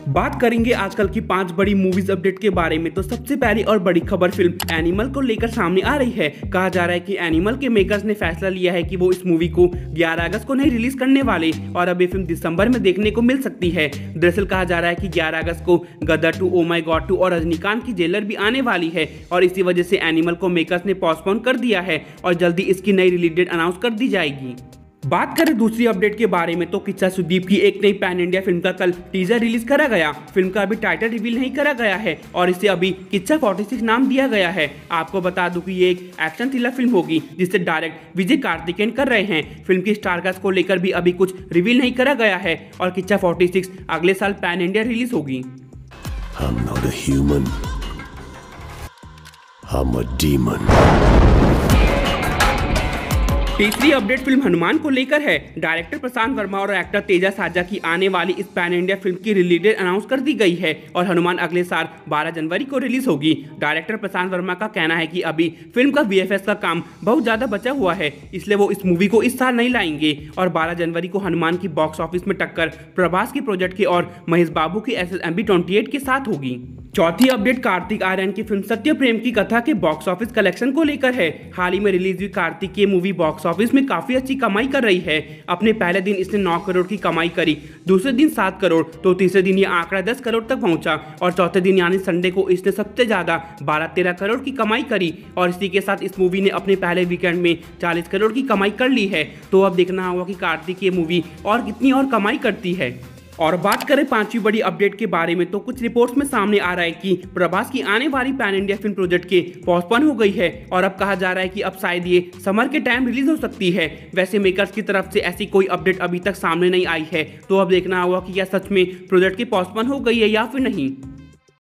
बात करेंगे आजकल की 5 बड़ी मूवीज अपडेट के बारे में। तो सबसे पहली और बड़ी खबर फिल्म एनिमल को लेकर सामने आ रही है। कहा जा रहा है कि एनिमल के मेकर्स ने फैसला लिया है कि वो इस मूवी को 11 अगस्त को नहीं रिलीज करने वाले और अब ये फिल्म दिसंबर में देखने को मिल सकती है। दरअसल कहा जा रहा है कि 11 अगस्त को गदर 2, ओ माई गॉड 2 और रजनीकांत की जेलर भी आने वाली है और इसी वजह से एनिमल को मेकर्स ने पोस्टपोन कर दिया है और जल्दी इसकी नई रिलीज डेट अनाउंस कर दी जाएगी। बात करें दूसरी अपडेट के बारे में तो किच्चा सुदीप की एक नई पैन इंडिया फिल्म का कल टीजर रिलीज करा गया। फिल्म का अभी टाइटल रिवील नहीं करा गया है और इसे अभी किच्चा 46 नाम दिया गया है। आपको बता दूं कि ये एक एक्शन थ्रिलर फिल्म होगी जिसे डायरेक्ट विजय कार्तिकेयन कर रहे हैं। फिल्म की स्टारकास्ट को लेकर भी अभी कुछ रिवील नहीं करा गया है और किच्चा 46 अगले साल पैन इंडिया रिलीज होगी। I'm not a human. I'm a demon. तीसरी अपडेट फिल्म हनुमान को लेकर है। डायरेक्टर प्रशांत वर्मा और एक्टर तेजा साजा की आने वाली इस पैन इंडिया फिल्म की रिलीज डेट अनाउंस कर दी गई है और हनुमान अगले साल 12 जनवरी को रिलीज होगी। डायरेक्टर प्रशांत वर्मा का कहना है कि अभी फिल्म का VFX का काम बहुत ज्यादा बचा हुआ है, इसलिए वो इस मूवी को इस साल नहीं लाएंगे और 12 जनवरी को हनुमान की बॉक्स ऑफिस में टक्कर प्रभास के प्रोजेक्ट के और महेश बाबू की SSMB 28 के साथ होगी। चौथी अपडेट कार्तिक आर्यन की फिल्म सत्य प्रेम की कथा के बॉक्स ऑफिस कलेक्शन को लेकर है। हाल ही में रिलीज हुई कार्तिक की मूवी बॉक्स ऑफिस में काफी अच्छी कमाई कर रही है। अपने पहले दिन इसने 9 करोड़ की कमाई करी, दूसरे दिन 7 करोड़, तो तीसरे दिन ये आंकड़ा 10 करोड़ तक पहुंचा और चौथे दिन यानी संडे को इसने सबसे ज्यादा 12-13 करोड़ की कमाई करी और इसी के साथ इस मूवी ने अपने पहले वीकेंड में 40 करोड़ की कमाई कर ली है। तो अब देखना होगा कि कार्तिक ये मूवी और कितनी और कमाई करती है। और बात करें पांचवी बड़ी अपडेट के बारे में तो कुछ रिपोर्ट्स में सामने आ रहा है कि प्रभास की आने वाली पैन इंडिया फिल्म प्रोजेक्ट के पोस्टपोन हो गई है और अब कहा जा रहा है कि अब शायद ये समर के टाइम रिलीज हो सकती है। वैसे मेकर्स की तरफ से ऐसी कोई अपडेट अभी तक सामने नहीं आई है, तो अब देखना होगा कि क्या सच में प्रोजेक्ट की पोस्टपोन हो गई है या फिर नहीं।